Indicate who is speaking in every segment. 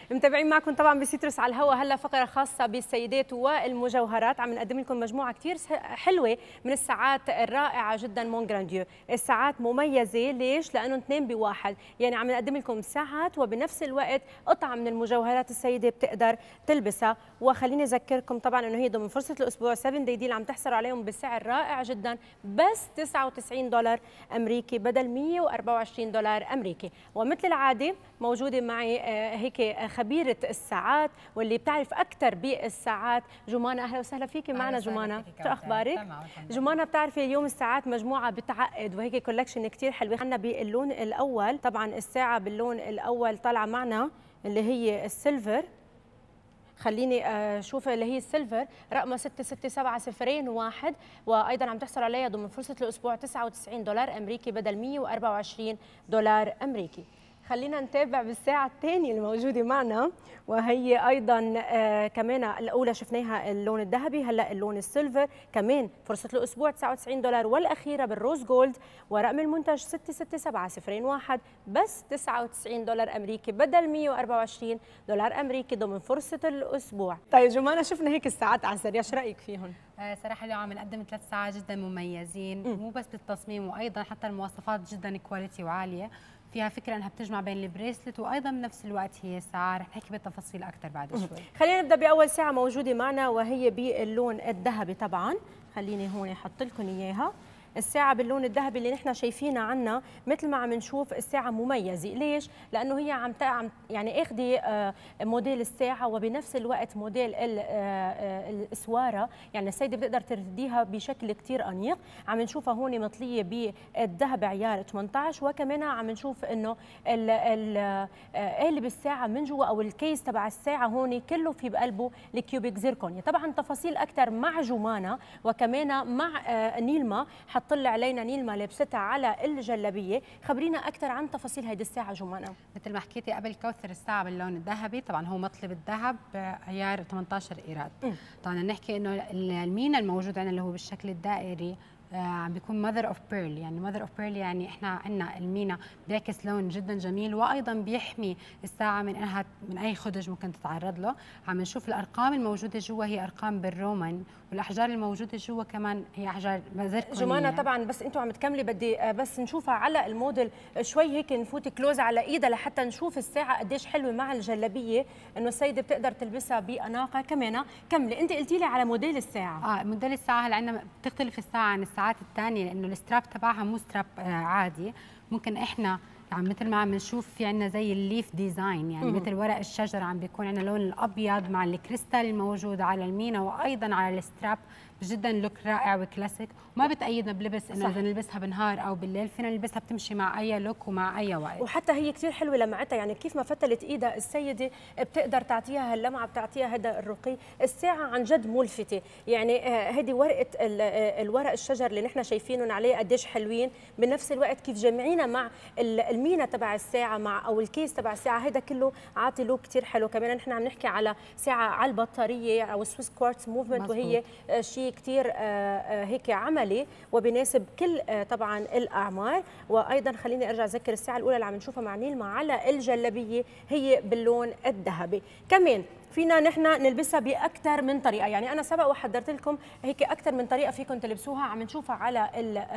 Speaker 1: متابعين معكم طبعا بسيترس على الهواء. هلا فقره خاصه بالسيدات والمجوهرات، عم نقدم لكم مجموعه كثير حلوه من الساعات الرائعه جدا مون جرانديو. الساعات مميزه ليش؟ لانه اثنين بواحد، يعني عم نقدم لكم ساعات وبنفس الوقت قطعه من المجوهرات السيده بتقدر تلبسها. وخليني اذكركم طبعا انه هي ضمن فرصه الاسبوع 7 داي ديل عم تحصلوا عليهم بسعر رائع جدا، بس $99 امريكي بدل $124 امريكي. ومثل العاده موجوده معي هيك خبيرة الساعات واللي بتعرف أكثر بالساعات، جمانة. أهلا وسهلا فيكي معنا جمانة، شو أخبارك؟ جمانة بتعرفي اليوم الساعات مجموعة بتعقد وهيك كولكشن كثير حلوة. خلينا باللون الأول، طبعا الساعة باللون الأول طالعة معنا اللي هي السيلفر. خليني اشوف اللي هي السيلفر رقمها 66701، وايضا عم تحصل عليها ضمن فرصه الاسبوع $99 امريكي بدل $124 امريكي. خلينا نتابع بالساعة الثانية الموجودة معنا، وهي أيضا كمان الأولى شفناها اللون الذهبي، هلا اللون السيلفر كمان فرصة الأسبوع $99، والأخيرة بالروز جولد ورقم المنتج 66701 بس $99 أمريكي بدل $124 أمريكي ضمن فرصة الأسبوع. طيب جمانة، شفنا هيك الساعات على السريع، شو رأيك فيهم؟
Speaker 2: صراحة اليوم عم نقدم 3 ساعات جدا مميزين، مو بس بالتصميم وأيضا حتى المواصفات جدا كواليتي وعالية. فيها فكرة انها بتجمع بين البريسلت وايضا بنفس الوقت هي ساعة. رح نحكي بالتفاصيل اكثر بعد شوي.
Speaker 1: خلينا نبدا باول ساعة موجودة معنا وهي باللون الذهبي. طبعا خليني هون احط لكم اياها. الساعة باللون الذهبي اللي نحن شايفينها عنا، مثل ما عم نشوف الساعة مميزة. ليش؟ لأنه هي عم يعني اخذي موديل الساعة وبنفس الوقت موديل الاسوارة، يعني السيدة بتقدر ترديها بشكل كثير أنيق. عم نشوفها هون مطلية بالذهب عيار 18، وكمان عم نشوف إنه قالب الساعة من جوا أو الكيس تبع الساعة هون كله في بقلبه الكيوبيك زيركونيا. طبعا تفاصيل أكثر مع جمانة وكمان مع نيلما. طلع علينا نيلما لابستها على الجلابيه. خبرينا اكثر عن تفاصيل هيدي الساعه جمانه.
Speaker 2: مثل ما حكيتي قبل كوثر، الساعه باللون الذهبي، طبعا هو مطلب الذهب عيار 18 ايراد. طبعا نحكي انه المينا الموجود عندنا اللي هو بالشكل الدائري عم بيكون ماذر اوف بيرل. يعني ماذر اوف بيرل يعني احنا عندنا المينا بيعكس لون جدا جميل، وايضا بيحمي الساعه من اي خدج ممكن تتعرض له. عم نشوف الارقام الموجوده جوا هي ارقام بالرومان، والاحجار الموجوده جوا كمان هي احجار زركونيه.
Speaker 1: جمانه طبعا بس انتم عم تكملي، بدي بس نشوفها على الموديل شوي هيك، نفوت كلوز على ايدها لحتى نشوف الساعه قديش حلوه مع الجلابيه، انه السيده بتقدر تلبسها باناقه. كمان كملي، انت قلتي لي على موديل الساعه.
Speaker 2: موديل الساعه هلا عندنا بتختلف الساعه عن الساعات الثانيه، لانه الستراب تبعها مو ستراب عادي. ممكن احنا يعني مثل ما عم نشوف في عندنا زي الليف ديزاين، يعني مثل ورق الشجر عم بيكون عندنا لون الابيض مع الكريستال الموجود على المينا وايضا على الستراب. جدا لوك رائع وكلاسيك، وما بتأيدنا بلبس انه اذا نلبسها بالنهار او بالليل، فينا نلبسها بتمشي مع اي لوك ومع اي وقت.
Speaker 1: وحتى هي كثير حلوه لمعتها، يعني كيف ما فتلت ايدها السيده بتقدر تعطيها هاللمعه، بتعطيها هذا الرقي. الساعه عن جد ملفته، يعني هذه ورقه الورق الشجر اللي نحن شايفينهم عليه قديش حلوين، بنفس الوقت كيف جمعينا مع المينا تبع الساعه مع او الكيس تبع الساعه، هذا كله عاطي لوك كثير حلو. كمان نحن عم نحكي على ساعه على البطاريه او سويس كوارتز موفمنت، وهي شيء كثير هيك عملي وبناسب كل طبعا الاعمار. وايضا خليني ارجع اذكر الساعه الاولى اللي عم نشوفها مع نيلما على الجلابيه هي باللون الذهبي. كمان فينا نحن نلبسها باكثر من طريقه، يعني انا سبق وحضرت لكم هيك اكثر من طريقه فيكم تلبسوها. عم نشوفها على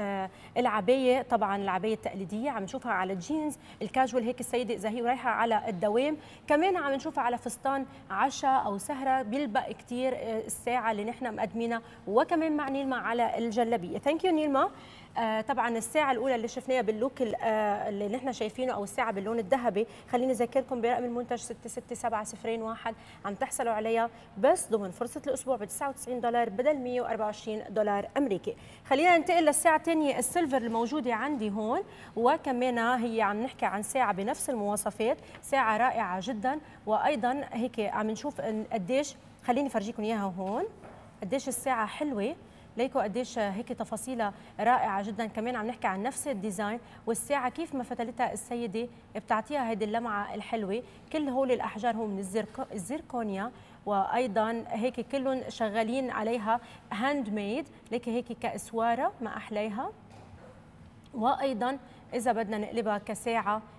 Speaker 1: العبايه، طبعا العبايه التقليديه، عم نشوفها على الجينز الكاجوال هيك السيده اذا هي رايحه على الدوام. كمان عم نشوفها على فستان عشاء او سهره، بيلبق كثير الساعه اللي نحن مقدمينها. وكمان مع نيلما على الجلابيه. ثانك يو نيلما. طبعا الساعه الاولى اللي شفناها باللوك اللي نحن شايفينه او الساعه باللون الذهبي، خليني اذكركم برقم المنتج 66701 عم تحصلوا عليها بس ضمن فرصه الاسبوع ب $99 بدل $124 امريكي. خلينا ننتقل للساعه الثانيه السيلفر الموجوده عندي هون، وكمان هي عم نحكي عن ساعه بنفس المواصفات، ساعه رائعه جدا. وايضا هيك عم نشوف قديش، خليني فرجيكم اياها هون قديش الساعه حلوه، ليكوا قديش هيك تفاصيلها رائعه جدا. كمان عم نحكي عن نفس الديزاين، والساعه كيف ما فتلتها السيده بتعطيها هيدي اللمعه الحلوه. كل هول الاحجار هو من الزركونيا، وايضا هيك كلهم شغالين عليها هاند ميد، ليك هيك كاسواره ما احليها. وايضا اذا بدنا نقلبها كساعه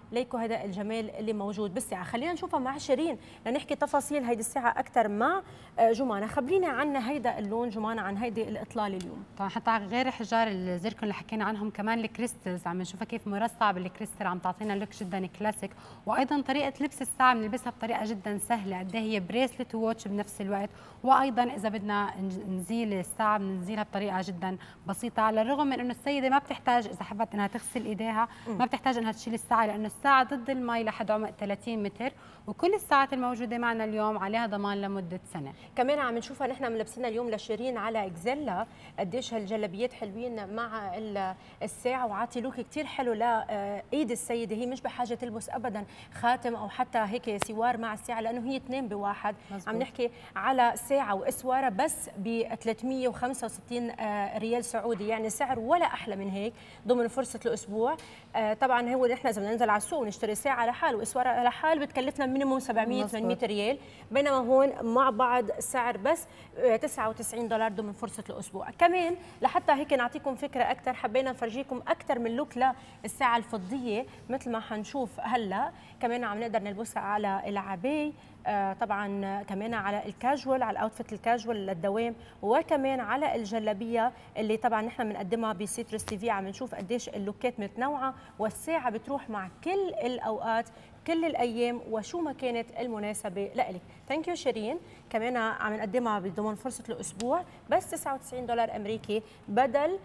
Speaker 1: ليكو هذا الجمال اللي موجود بالساعه. خلينا نشوفها مع شيرين لنحكي تفاصيل هيدي الساعه اكثر مع جمانه. خبرينا عن هيدا اللون جمانه، عن هيدي الاطلاله اليوم.
Speaker 2: طبعا حتى غير حجار الزيركون اللي حكينا عنهم، كمان الكريستلز عم نشوفها كيف مرصعه بالكريستال، عم تعطينا لوك جدا كلاسيك. وايضا طريقه لبس الساعه بنلبسها بطريقه جدا سهله، قد هي بريسلت وواتش بنفس الوقت. وايضا اذا بدنا نزيل الساعه بنزيلها بطريقه جدا بسيطه، على الرغم من انه السيده ما بتحتاج اذا حبت انها تغسل ايديها ما بتحتاج انها تشيل الساعه، لانه الساعه ضد المي لحد عمق 30 متر، وكل الساعات الموجوده معنا اليوم عليها ضمان لمده سنه.
Speaker 1: كمان عم نشوفها نحن ملبسينها اليوم لشيرين على اكزيلا، قديش هالجلابيات حلوين مع الساعه، وعاطي لوك كثير حلو لايد السيده. هي مش بحاجه تلبس ابدا خاتم او حتى هيك سوار مع الساعه، لانه هي اثنين بواحد. مزبوط. عم نحكي على ساعه واسواره بس ب 365 ريال سعودي، يعني سعر ولا احلى من هيك ضمن فرصه الاسبوع. طبعا هو نحن اذا بدنا ننزل على السوق ونشتري ساعه لحال واسواره لحال بتكلفنا مينيموم 700 800 ريال، بينما هون مع بعض السعر بس $99 ضمن فرصه الاسبوع. كمان لحتى هيك نعطيكم فكره اكثر، حبينا نفرجيكم اكثر من لوك للساعه الفضيه مثل ما حنشوف هلا. كمان عم نقدر نلبسها على العباية، طبعا كمان على الكاجوال، على الاوتفيت الكاجوال للدوام، وكمان على الجلابيه اللي طبعا نحن بنقدمها بسيترس تي في. عم نشوف قديش اللوكات متنوعه، والساعه بتروح مع كل الاوقات كل الايام وشو ما كانت المناسبه لإلك. ثانك يو شيرين. كمان عم نقدمها بضمن فرصه الاسبوع بس $99 امريكي بدل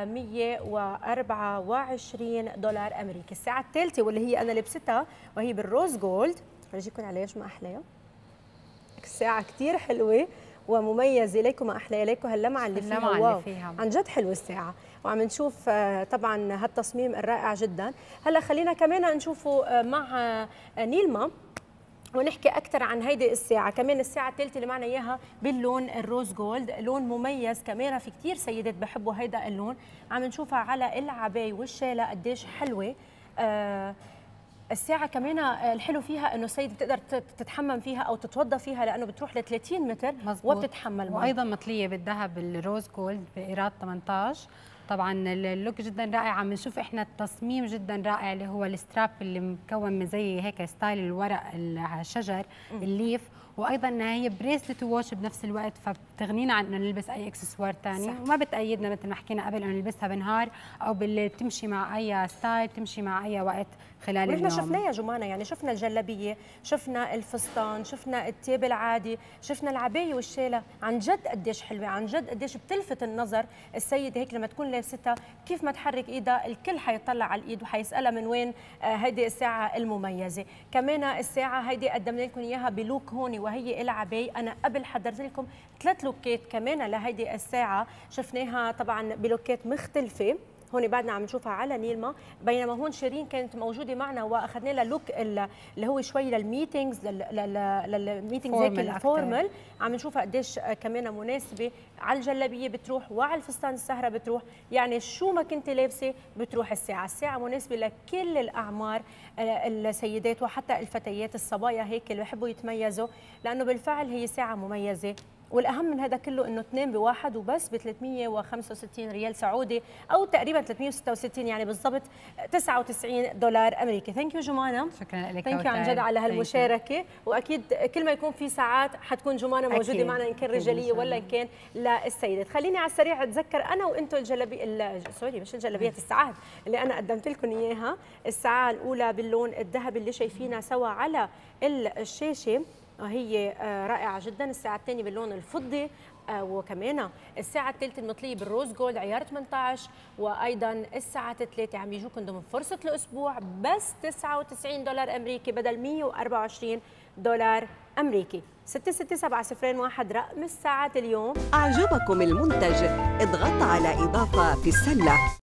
Speaker 1: $124 امريكي. الساعه الثالثه واللي هي انا لبستها وهي بالروز جولد، فرجيكم عليها شو ما احلاها. الساعه كثير حلوه ومميزه، ليكم ما احلاها، ليكم هاللمعه اللي فيها. واو عن جد حلوه الساعه. وعم نشوف طبعا هالتصميم الرائع جدا. هلا خلينا كمان نشوفه مع نيلما ونحكي اكثر عن هيدي الساعه. كمان الساعه الثالثه اللي معنا اياها باللون الروز جولد، لون مميز كمان، في كثير سيدات بحبوا هيدا اللون. عم نشوفها على العباية والشاله قديش حلوه. الساعة كمان الحلو فيها انه السيدة بتقدر تتحمم فيها او تتوضى فيها، لانه بتروح ل 30 متر. مزبوط. وبتتحمل مي.
Speaker 2: وايضا مطلية بالذهب الروز جولد بايراد 18. طبعا اللوك جدا رائع. عم نشوف احنا التصميم جدا رائع اللي هو الستراب اللي مكون من زي هيك ستايل الورق الشجر الليف، وايضا هي بريسلت وواتش بنفس الوقت، فبتغنينا عن انه نلبس اي اكسسوار ثاني، وما بتأيدنا مثل ما حكينا قبل انه نلبسها بالنهار او بتمشي مع اي ستايل، بتمشي مع اي وقت خلال اليوم.
Speaker 1: ونحن شفناها يا جمانه، يعني شفنا الجلابيه، شفنا الفستان، شفنا التياب العادي، شفنا العبايه والشاله. عن جد قديش حلوه، عن جد قديش بتلفت النظر السيده هيك لما تكون لابستها، كيف ما تحرك ايدها الكل حيطلع على الايد وحيسالها من وين هيدي الساعه المميزه. كمان الساعه هيدي قدمنا لكم اياها بلوك هون وهي العباية. انا قبل حضرت لكم 3 لوكات كمان لهيدي الساعه، شفناها طبعا بلوكات مختلفه. هون بعدنا عم نشوفها على نيلما، بينما هون شيرين كانت موجوده معنا واخذنا لها لوك اللي هو شوي للميتينجز، للميتينجز هيك الفورمال. عم نشوفها قديش كمان مناسبه على الجلابيه بتروح، وعلى الفستان السهره بتروح، يعني شو ما كنت لابسه بتروح الساعه. الساعه مناسبه لكل الاعمار، السيدات وحتى الفتيات الصبايا هيك اللي بحبوا يتميزوا، لانه بالفعل هي ساعه مميزه. والاهم من هذا كله انه اثنين بواحد وبس ب 365 ريال سعودي، او تقريبا 366، يعني بالضبط $99 امريكي. ثانك يو جمانه.
Speaker 2: شكرا لك.
Speaker 1: ثانك يو عن جد على هالمشاركه. واكيد كل ما يكون في ساعات حتكون جمانه موجوده معنا، ان كان رجاليه ولا ان كان للسيدات. خليني على السريع اتذكر انا وانتم الجلابيه، سوري مش الجلابيات، الساعات اللي انا قدمت لكم اياها. الساعه الاولى باللون الذهبي اللي شايفينها سوا على الشاشه، هي رائعة جدا. الساعة الثانية باللون الفضي، وكمان الساعة الثالثة المطلية بالروز جولد عيار 18، وأيضا الساعة الثالثة عم يجوكم ضمن فرصة الأسبوع بس $99 أمريكي بدل $124 أمريكي. 66701 رقم الساعات اليوم.
Speaker 3: أعجبكم المنتج؟ اضغط على إضافة في السلة.